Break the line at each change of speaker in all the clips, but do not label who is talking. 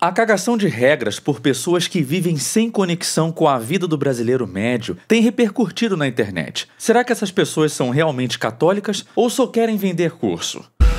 A cagação de regras por pessoas que vivem sem conexão com a vida do brasileiro médio tem repercutido na internet. Será que essas pessoas são realmente católicas ou só querem vender curso?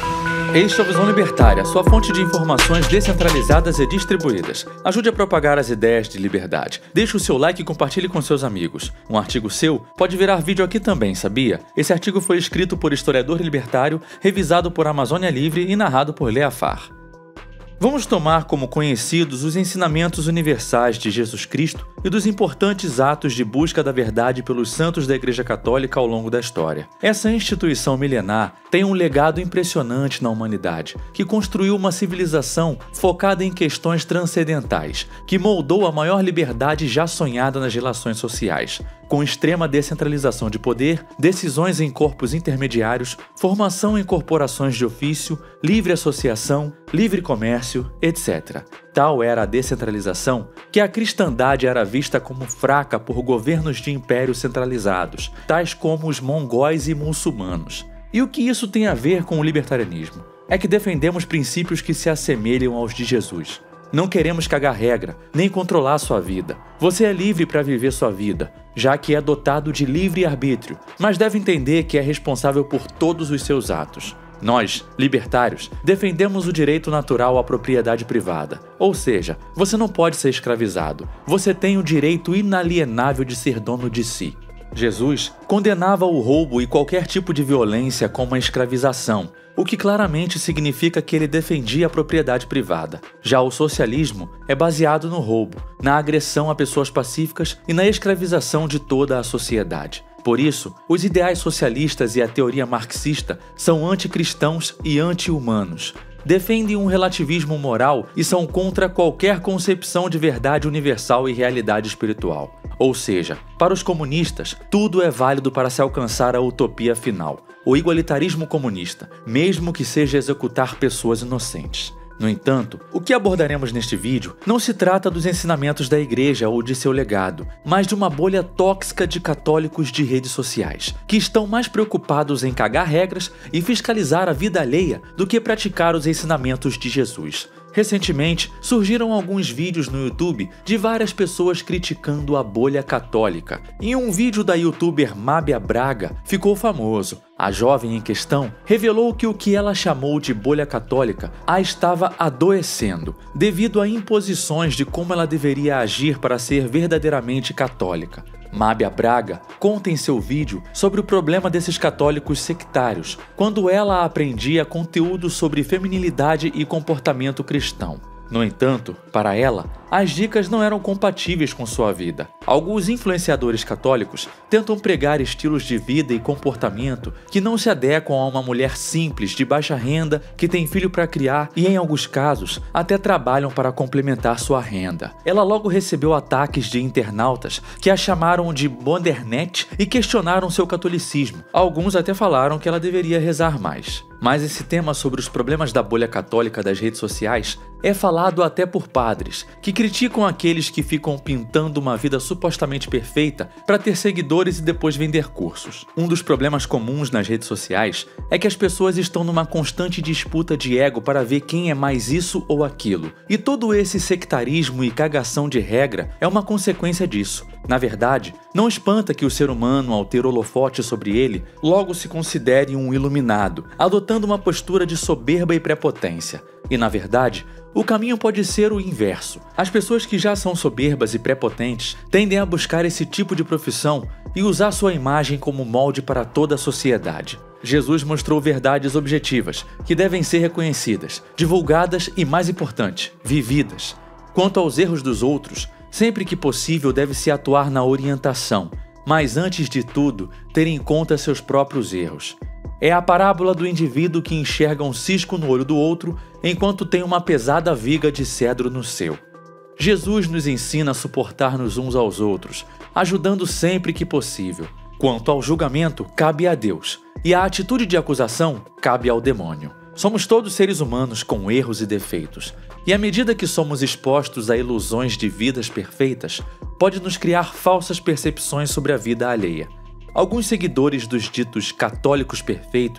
Este é o Visão Libertária, sua fonte de informações descentralizadas e distribuídas. Ajude a propagar as ideias de liberdade. Deixe o seu like e compartilhe com seus amigos. Um artigo seu pode virar vídeo aqui também, sabia? Esse artigo foi escrito por historiador libertário, revisado por Amazônia Livre e narrado por Leafar. Vamos tomar como conhecidos os ensinamentos universais de Jesus Cristo e dos importantes atos de busca da verdade pelos santos da Igreja Católica ao longo da história. Essa instituição milenar tem um legado impressionante na humanidade, que construiu uma civilização focada em questões transcendentais, que moldou a maior liberdade já sonhada nas relações sociais, com extrema descentralização de poder, decisões em corpos intermediários, formação em corporações de ofício, livre associação, livre comércio, etc. Tal era a descentralização que a cristandade era vista como fraca por governos de impérios centralizados, tais como os mongóis e muçulmanos. E o que isso tem a ver com o libertarianismo? É que defendemos princípios que se assemelham aos de Jesus. Não queremos cagar regra, nem controlar sua vida. Você é livre para viver sua vida, já que é dotado de livre arbítrio, mas deve entender que é responsável por todos os seus atos. Nós, libertários, defendemos o direito natural à propriedade privada. Ou seja, você não pode ser escravizado. Você tem o direito inalienável de ser dono de si. Jesus condenava o roubo e qualquer tipo de violência como a escravização, o que claramente significa que ele defendia a propriedade privada. Já o socialismo é baseado no roubo, na agressão a pessoas pacíficas e na escravização de toda a sociedade. Por isso, os ideais socialistas e a teoria marxista são anticristãos e anti-humanos. Defendem um relativismo moral e são contra qualquer concepção de verdade universal e realidade espiritual. Ou seja, para os comunistas, tudo é válido para se alcançar a utopia final, o igualitarismo comunista, mesmo que seja executar pessoas inocentes. No entanto, o que abordaremos neste vídeo não se trata dos ensinamentos da Igreja ou de seu legado, mas de uma bolha tóxica de católicos de redes sociais, que estão mais preocupados em cagar regras e fiscalizar a vida alheia do que praticar os ensinamentos de Jesus. Recentemente, surgiram alguns vídeos no YouTube de várias pessoas criticando a bolha católica. Em um vídeo da youtuber Mábia Braga, ficou famoso. A jovem em questão revelou que o que ela chamou de bolha católica a estava adoecendo, devido a imposições de como ela deveria agir para ser verdadeiramente católica. Mábia Braga conta em seu vídeo sobre o problema desses católicos sectários, quando ela aprendia conteúdo sobre feminilidade e comportamento cristão. No entanto, para ela, as dicas não eram compatíveis com sua vida. Alguns influenciadores católicos tentam pregar estilos de vida e comportamento que não se adequam a uma mulher simples, de baixa renda, que tem filho para criar e, em alguns casos, até trabalham para complementar sua renda. Ela logo recebeu ataques de internautas que a chamaram de modernete e questionaram seu catolicismo. Alguns até falaram que ela deveria rezar mais. Mas esse tema sobre os problemas da bolha católica das redes sociais é falado até por padres, que criticam aqueles que ficam pintando uma vida supostamente perfeita para ter seguidores e depois vender cursos. Um dos problemas comuns nas redes sociais é que as pessoas estão numa constante disputa de ego para ver quem é mais isso ou aquilo. E todo esse sectarismo e cagação de regra é uma consequência disso. Na verdade, não espanta que o ser humano, ao ter holofote sobre ele, logo se considere um iluminado, adotando uma postura de soberba e prepotência. E, na verdade, o caminho pode ser o inverso. As pessoas que já são soberbas e prepotentes tendem a buscar esse tipo de profissão e usar sua imagem como molde para toda a sociedade. Jesus mostrou verdades objetivas, que devem ser reconhecidas, divulgadas e, mais importante, vividas. Quanto aos erros dos outros, sempre que possível deve-se atuar na orientação, mas antes de tudo, ter em conta seus próprios erros. É a parábola do indivíduo que enxerga um cisco no olho do outro enquanto tem uma pesada viga de cedro no seu. Jesus nos ensina a suportar-nos uns aos outros, ajudando sempre que possível. Quanto ao julgamento, cabe a Deus, e a atitude de acusação cabe ao demônio. Somos todos seres humanos com erros e defeitos, e à medida que somos expostos a ilusões de vidas perfeitas, pode nos criar falsas percepções sobre a vida alheia. Alguns seguidores dos ditos católicos perfeitos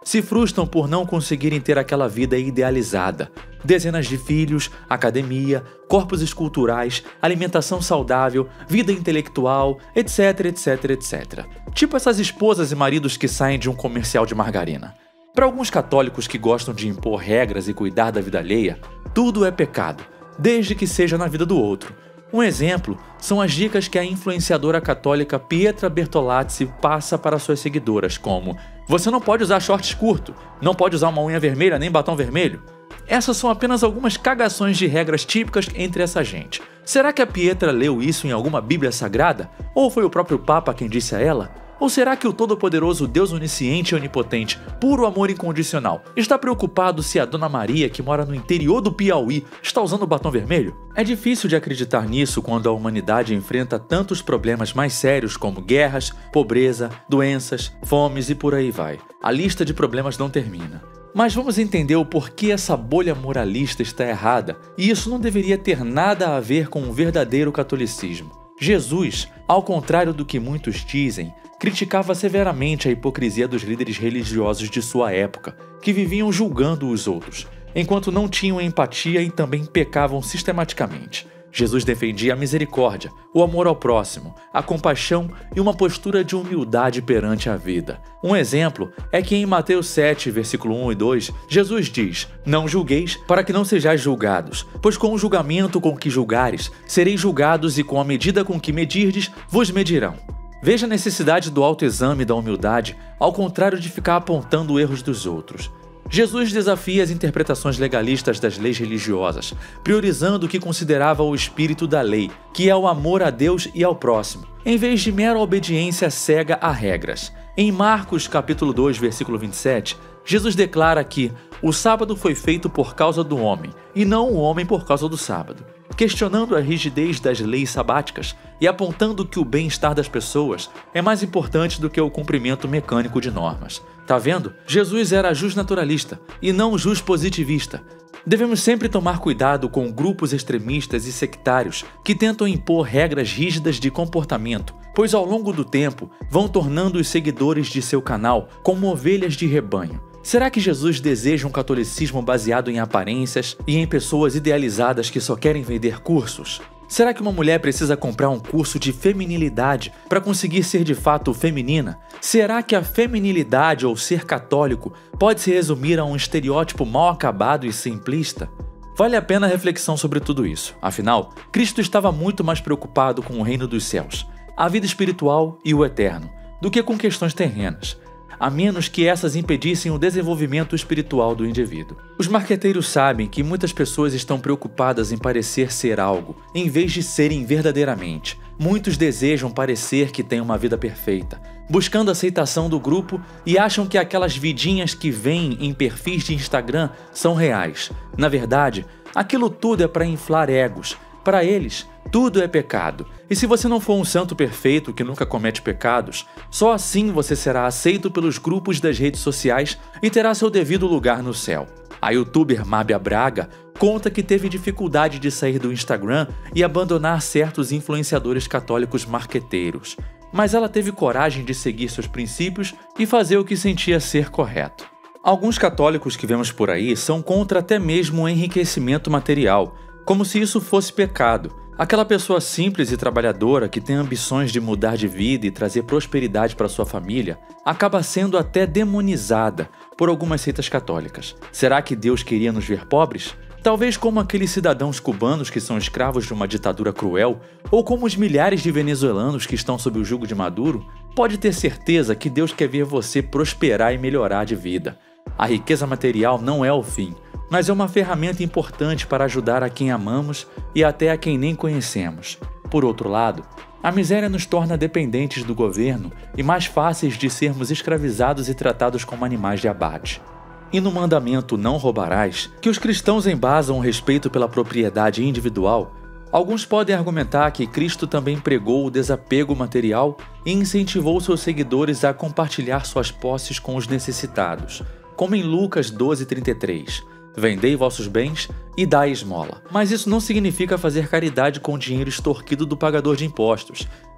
se frustram por não conseguirem ter aquela vida idealizada. Dezenas de filhos, academia, corpos esculturais, alimentação saudável, vida intelectual, etc, etc, etc. Tipo essas esposas e maridos que saem de um comercial de margarina. Para alguns católicos que gostam de impor regras e cuidar da vida alheia, tudo é pecado, desde que seja na vida do outro. Um exemplo são as dicas que a influenciadora católica Pietra Bertolazzi passa para suas seguidoras, como: você não pode usar shorts curto, não pode usar uma unha vermelha nem batom vermelho. Essas são apenas algumas cagações de regras típicas entre essa gente. Será que a Pietra leu isso em alguma Bíblia Sagrada? Ou foi o próprio Papa quem disse a ela? Ou será que o todo-poderoso Deus onisciente e onipotente, puro amor incondicional, está preocupado se a Dona Maria, que mora no interior do Piauí, está usando batom vermelho? É difícil de acreditar nisso quando a humanidade enfrenta tantos problemas mais sérios como guerras, pobreza, doenças, fomes e por aí vai. A lista de problemas não termina. Mas vamos entender o porquê essa bolha moralista está errada, e isso não deveria ter nada a ver com o verdadeiro catolicismo. Jesus, ao contrário do que muitos dizem, criticava severamente a hipocrisia dos líderes religiosos de sua época, que viviam julgando os outros, enquanto não tinham empatia e também pecavam sistematicamente. Jesus defendia a misericórdia, o amor ao próximo, a compaixão e uma postura de humildade perante a vida. Um exemplo é que em Mateus 7, versículo 1 e 2, Jesus diz: não julgueis para que não sejais julgados, pois com o julgamento com que julgares, sereis julgados e com a medida com que medirdes, vos medirão. Veja a necessidade do autoexame e da humildade, ao contrário de ficar apontando erros dos outros. Jesus desafia as interpretações legalistas das leis religiosas, priorizando o que considerava o espírito da lei, que é o amor a Deus e ao próximo, em vez de mera obediência cega a regras. Em Marcos capítulo 2, versículo 27, Jesus declara que o sábado foi feito por causa do homem, e não o homem por causa do sábado, questionando a rigidez das leis sabáticas e apontando que o bem-estar das pessoas é mais importante do que o cumprimento mecânico de normas. Tá vendo? Jesus era justnaturalista e não juspositivista. Devemos sempre tomar cuidado com grupos extremistas e sectários que tentam impor regras rígidas de comportamento, pois ao longo do tempo vão tornando os seguidores de seu canal como ovelhas de rebanho. Será que Jesus deseja um catolicismo baseado em aparências e em pessoas idealizadas que só querem vender cursos? Será que uma mulher precisa comprar um curso de feminilidade para conseguir ser de fato feminina? Será que a feminilidade ou ser católico pode se resumir a um estereótipo mal acabado e simplista? Vale a pena a reflexão sobre tudo isso. Afinal, Cristo estava muito mais preocupado com o reino dos céus, a vida espiritual e o eterno, do que com questões terrenas, a menos que essas impedissem o desenvolvimento espiritual do indivíduo. Os marqueteiros sabem que muitas pessoas estão preocupadas em parecer ser algo, em vez de serem verdadeiramente. Muitos desejam parecer que têm uma vida perfeita, buscando a aceitação do grupo e acham que aquelas vidinhas que vêm em perfis de Instagram são reais. Na verdade, aquilo tudo é para inflar egos. Para eles, tudo é pecado. E se você não for um santo perfeito que nunca comete pecados, só assim você será aceito pelos grupos das redes sociais e terá seu devido lugar no céu. A youtuber Mábia Braga conta que teve dificuldade de sair do Instagram e abandonar certos influenciadores católicos marqueteiros. Mas ela teve coragem de seguir seus princípios e fazer o que sentia ser correto. Alguns católicos que vemos por aí são contra até mesmo o enriquecimento material, como se isso fosse pecado. Aquela pessoa simples e trabalhadora que tem ambições de mudar de vida e trazer prosperidade para sua família acaba sendo até demonizada por algumas seitas católicas. Será que Deus queria nos ver pobres? Talvez como aqueles cidadãos cubanos que são escravos de uma ditadura cruel, ou como os milhares de venezuelanos que estão sob o jugo de Maduro. Pode ter certeza que Deus quer ver você prosperar e melhorar de vida. A riqueza material não é o fim, mas é uma ferramenta importante para ajudar a quem amamos e até a quem nem conhecemos. Por outro lado, a miséria nos torna dependentes do governo e mais fáceis de sermos escravizados e tratados como animais de abate. E no mandamento não roubarás, que os cristãos embasam o respeito pela propriedade individual, alguns podem argumentar que Cristo também pregou o desapego material e incentivou seus seguidores a compartilhar suas posses com os necessitados, como em Lucas 12:33. Vendei vossos bens e dai esmola. Mas isso não significa fazer caridade com o dinheiro extorquido do pagador de impostos.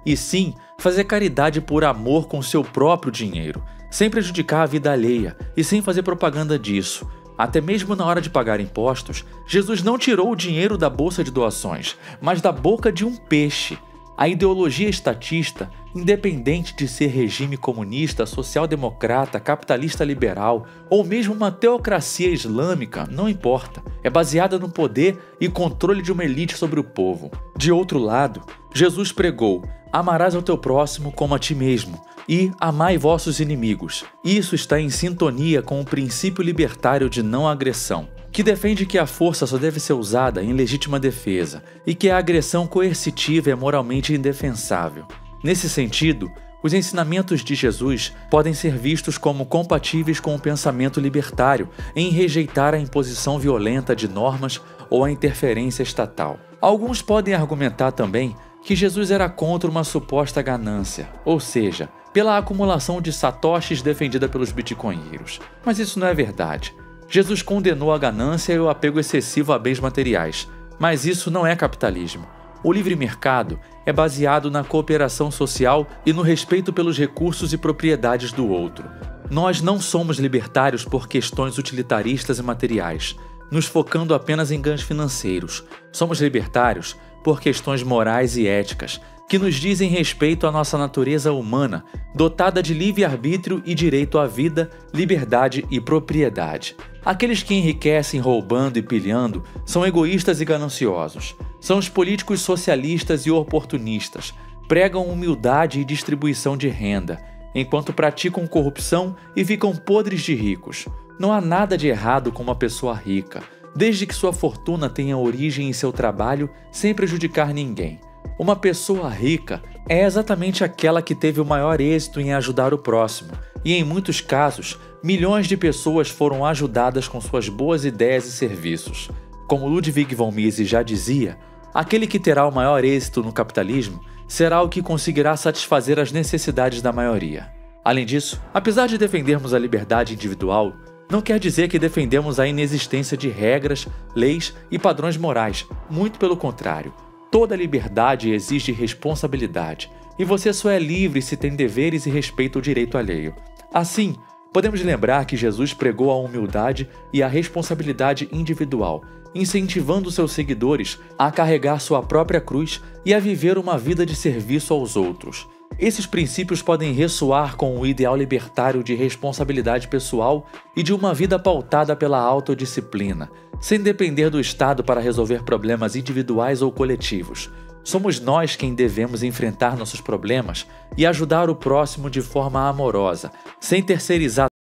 e sim fazer caridade por amor com seu próprio dinheiro, sem prejudicar a vida alheia e sem fazer propaganda disso. Até mesmo na hora de pagar impostos, Jesus não tirou o dinheiro da bolsa de doações, mas da boca de um peixe. A ideologia estatista, independente de ser regime comunista, social-democrata, capitalista liberal ou mesmo uma teocracia islâmica, não importa. É baseada no poder e controle de uma elite sobre o povo. De outro lado, Jesus pregou: amarás ao teu próximo como a ti mesmo e amai vossos inimigos. Isso está em sintonia com o princípio libertário de não agressão, que defende que a força só deve ser usada em legítima defesa e que a agressão coercitiva é moralmente indefensável. Nesse sentido, os ensinamentos de Jesus podem ser vistos como compatíveis com o pensamento libertário em rejeitar a imposição violenta de normas ou a interferência estatal. Alguns podem argumentar também que Jesus era contra uma suposta ganância, ou seja, pela acumulação de satoshis defendida pelos bitcoinheiros. Mas isso não é verdade. Jesus condenou a ganância e o apego excessivo a bens materiais, mas isso não é capitalismo. O livre mercado é baseado na cooperação social e no respeito pelos recursos e propriedades do outro. Nós não somos libertários por questões utilitaristas e materiais, nos focando apenas em ganhos financeiros. Somos libertários por questões morais e éticas, que nos dizem respeito à nossa natureza humana, dotada de livre-arbítrio e direito à vida, liberdade e propriedade. Aqueles que enriquecem roubando e pilhando são egoístas e gananciosos. São os políticos socialistas e oportunistas, pregam humildade e distribuição de renda, enquanto praticam corrupção e ficam podres de ricos. Não há nada de errado com uma pessoa rica, desde que sua fortuna tenha origem em seu trabalho sem prejudicar ninguém. Uma pessoa rica é exatamente aquela que teve o maior êxito em ajudar o próximo, e em muitos casos, milhões de pessoas foram ajudadas com suas boas ideias e serviços. Como Ludwig von Mises já dizia, aquele que terá o maior êxito no capitalismo será o que conseguirá satisfazer as necessidades da maioria. Além disso, apesar de defendermos a liberdade individual, não quer dizer que defendemos a inexistência de regras, leis e padrões morais, muito pelo contrário. Toda liberdade exige responsabilidade, e você só é livre se tem deveres e respeita o direito alheio. Assim, podemos lembrar que Jesus pregou a humildade e a responsabilidade individual, incentivando seus seguidores a carregar sua própria cruz e a viver uma vida de serviço aos outros. Esses princípios podem ressoar com o ideal libertário de responsabilidade pessoal e de uma vida pautada pela autodisciplina, sem depender do Estado para resolver problemas individuais ou coletivos. Somos nós quem devemos enfrentar nossos problemas e ajudar o próximo de forma amorosa, sem terceirizar